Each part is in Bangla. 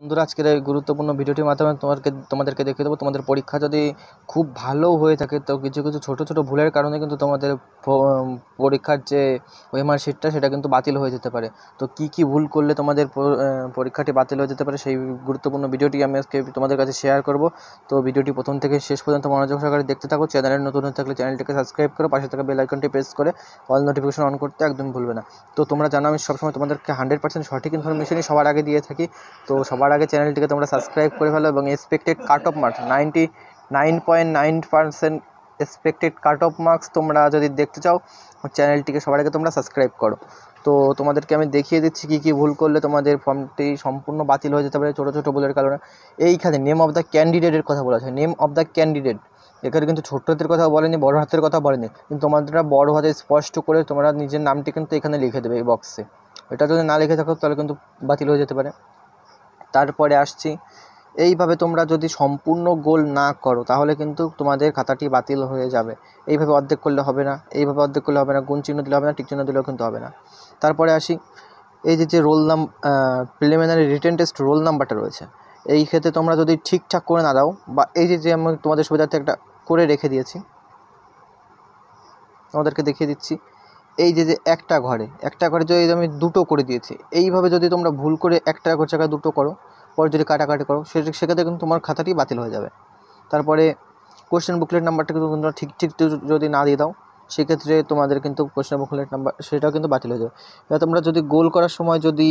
বন্ধুরা, আজকের এই গুরুত্বপূর্ণ ভিডিওটির মাধ্যমে তোমাদেরকে দেখিয়ে দেবো তোমাদের পরীক্ষা যদি খুব ভালো হয়ে থাকে তো কিছু কিছু ছোটো ছোটো ভুলের কারণে কিন্তু তোমাদের পরীক্ষার যে ওএমআর শিটটা সেটা কিন্তু বাতিল হয়ে যেতে পারে। তো কি কি ভুল করলে তোমাদের পরীক্ষাটি বাতিল হয়ে যেতে পারে সেই গুরুত্বপূর্ণ ভিডিওটি আমি আজকে তোমাদের কাছে শেয়ার করব। তো ভিডিওটি প্রথম থেকে শেষ পর্যন্ত মনোযোগ সহকারে দেখতে থাকো। চ্যানেলের নতুন হয়ে থাকলে চ্যানেলটিকে সাবস্ক্রাইব করো, পাশে থাকা বেল আইকনটি প্রেস করে অল নোটিফিকেশন অন করতে একদম ভুলবে না। তো তোমরা জানো আমি সবসময় তোমাদেরকে 100% সঠিক ইনফরমেশনই সবার আগে দিয়ে থাকি। তো সবার আগে চ্যানেলটিকে তোমরা সাবস্ক্রাইব করে ফেলো এবং expected cut off marks 99.9% expected cut off marks তোমরা যদি দেখতে চাও চ্যানেলটিকে সবার আগে তোমরা সাবস্ক্রাইব করো। তো তোমাদেরকে আমি দেখিয়ে দিচ্ছি কী কী ভুল করলে তোমাদের ফর্মটি সম্পূর্ণ বাতিল হয়ে যেতে পারে ছোটো ছোটো ভুলের কারণে। এইখানে নেম অফ দ্য ক্যান্ডিডেটের কথা বলা আছে, নেম অফ দ্য ক্যান্ডিডেট। এখানে কিন্তু ছোট্ট হাতের কথা বলেনি, বড় হাতের কথা বলেনি, কিন্তু তোমরা বড় হাতে স্পষ্ট করে তোমরা নিজের নামটি কিন্তু এখানে লিখে দেবে এই বক্সে। এটা যদি না লিখে থাকো তাহলে কিন্তু বাতিল হয়ে যেতে পারে। তারপরে আসছি, এইভাবে তোমরা যদি সম্পূর্ণ গোল না করো তাহলে কিন্তু তোমাদের খাতাটি বাতিল হয়ে যাবে। এইভাবে অর্ধেক করলে হবে না, এইভাবে অর্ধেক করলে হবে না, গুণ চিহ্ন দিলে হবে না, টিক চিহ্ন দিলেও কিন্তু হবে না। তারপরে আসি, এই যে roll preliminary written test roll নাম্বারটা রয়েছে, এই ক্ষেত্রে তোমরা যদি ঠিকঠাক করে না দাও বা এই যে আমি তোমাদের সুবিধার্থে একটা করে রেখে দিয়েছি, তোমাদেরকে দেখিয়ে দিচ্ছি। এই যে একটা ঘরে যদি আমি দুটো করে দিয়েছি, এইভাবে যদি তোমরা ভুল করে একটা জায়গায় দুটো করো, পরে যদি কাটাকাটি করো সেক্ষেত্রে কিন্তু তোমার খাতাটি বাতিল হয়ে যাবে। তারপরে কোশ্চেন বুকলেট নাম্বারটা কিন্তু তোমরা ঠিক যদি না দিয়ে দাও সেক্ষেত্রে তোমাদের কিন্তু কোশ্চেন বুকলেট নাম্বার সেটাও কিন্তু বাতিল হয়ে যাবে। এবার তোমরা যদি গোল করার সময় যদি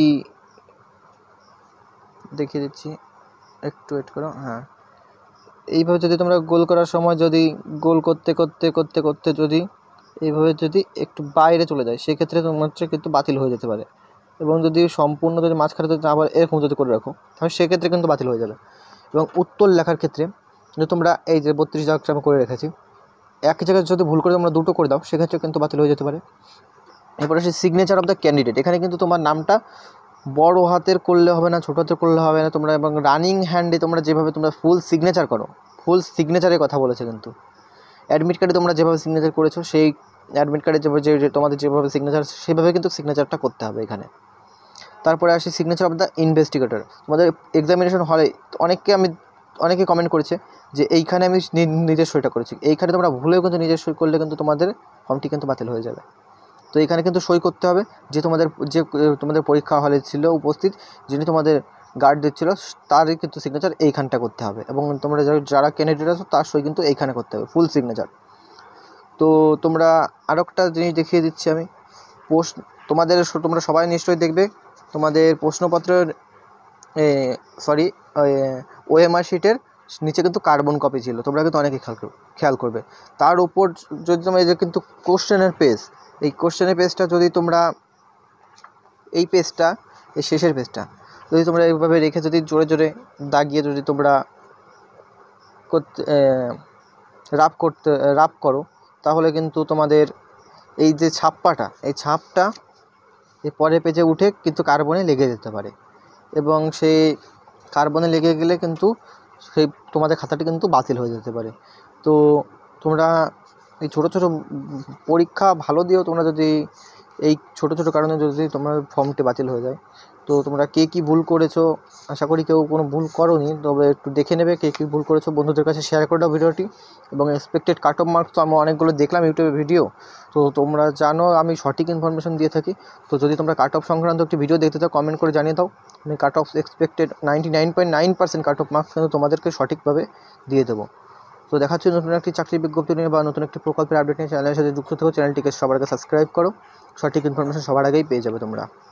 দেখিয়ে দিচ্ছি, একটু ওয়েট করো, হ্যাঁ, এইভাবে যদি তোমরা গোল করার সময় যদি গোল করতে করতে করতে করতে যদি এইভাবে যদি একটু বাইরে চলে যায় সেক্ষেত্রে তোমার কিন্তু বাতিল হয়ে যেতে পারে। এবং যদি সম্পূর্ণ যদি মাঝখানে যদি আবার এরকম যদি করে রাখো তাহলে সেক্ষেত্রে কিন্তু বাতিল হয়ে যাবে। এবং উত্তর লেখার ক্ষেত্রে যদি তোমরা এই যে 32 জায়গা আমি করে রেখেছি, একই জায়গায় যদি ভুল করে তোমরা দুটো করে দাও সেক্ষেত্রে কিন্তু বাতিল হয়ে যেতে পারে। এরপরে সেই সিগনেচার অফ দ্য ক্যান্ডিডেট, এখানে কিন্তু তোমার নামটা বড় হাতের করলে হবে না, ছোটো হাতের করলে হবে না, তোমরা এবং রানিং হ্যান্ডে তোমরা যেভাবে তোমরা ফুল সিগনেচার করো, ফুল সিগনেচারের কথা বলেছে কিন্তু অ্যাডমিট কার্ডে তোমরা যেভাবে সিগনেচার করেছো সেই অ্যাডমিট কার্ডে যে তোমাদের যেভাবে সিগনেচার সেভাবে কিন্তু সিগনেচারটা করতে হবে এখানে। তারপরে আসি সিগনেচার অফ দ্য ইনভেস্টিগেটর। তোমাদের এক্সামিনেশন হলে অনেকে কমেন্ট করেছে যে এইখানে আমি নিজের সইটা করেছি, এইখানে তোমরা ভুলেও কিন্তু নিজের সই করলে কিন্তু তোমাদের ফর্মটি কিন্তু বাতিল হয়ে যাবে। তো এখানে কিন্তু সই করতে হবে যে তোমাদের পরীক্ষা হলে ছিল উপস্থিত, যিনি তোমাদের গার্ড দিচ্ছিল তারই কিন্তু সিগনেচার এইখানটা করতে হবে। এবং তোমরা যারা ক্যান্ডিডেট আছো তার সই কিন্তু এইখানে করতে হবে, ফুল সিগনেচার। তো তোমরা আরও একটা জিনিস দেখিয়ে দিচ্ছি আমি, তোমরা সবাই নিশ্চয়ই দেখবে তোমাদের প্রশ্নপত্রের ওএমআর শিটের নিচে কিন্তু কার্বন কপি ছিল, তোমরা কিন্তু অনেকে খেয়াল করবে। তার উপর যদি তোমরা এই যে কিন্তু কোশ্চেনের পেজ, এই কোশ্চেনের পেজটা যদি তোমরা এই শেষের পেজটা যদি তোমরা এইভাবে রেখে যদি জোরে জোরে দাগিয়ে যদি তোমরা রাফ করো তাহলে কিন্তু তোমাদের এই যে এই ছাপটা এই পরের পেজে উঠে কিন্তু কার্বনে লেগে যেতে পারে। এবং সেই কার্বনে লেগে গেলে কিন্তু সেই তোমাদের খাতাটি কিন্তু বাতিল হয়ে যেতে পারে। তো তোমরা এই ছোটো ছোটো পরীক্ষা ভালো দিও, তোমরা যদি এই ছোটো ছোটো কারণে যদি তোমার ফর্মটি বাতিল হয়ে যায়। তো তোমরা কে কী ভুল করেছো, আশা করি কেউ কোনো ভুল করোনি, তবে একটু দেখে নেবে কে কী ভুল করেছো, বন্ধুদের কাছে শেয়ার করে দাও ভিডিওটি। এবং এক্সপেক্টেড কাট অফ মার্কস তো আমি অনেকগুলো দেখলাম ইউটিউবে ভিডিও, তো তোমরা জানো আমি সঠিক ইনফরমেশন দিয়ে থাকি। তো যদি তোমরা কাট অফ সংক্রান্ত একটি ভিডিও দেখতে চাও কমেন্ট করে জানিয়ে দাও, আমি cut off expected 99.9% cut off marks কিন্তু তোমাদেরকে সঠিকভাবে দিয়ে দেবো। তো দেখাচ্ছি নতুন একটি চাকরির বিজ্ঞপ্তি নিয়ে বা নতুন একটি প্রকল্পের আপডেট নিয়ে চ্যানেলের সাথে যুক্ত থেকো, চ্যানেলটিকে সবার আগে সাবস্ক্রাইব করো, সঠিক ইনফরমেশন সবার আগেই পেয়ে যাবে তোমরা।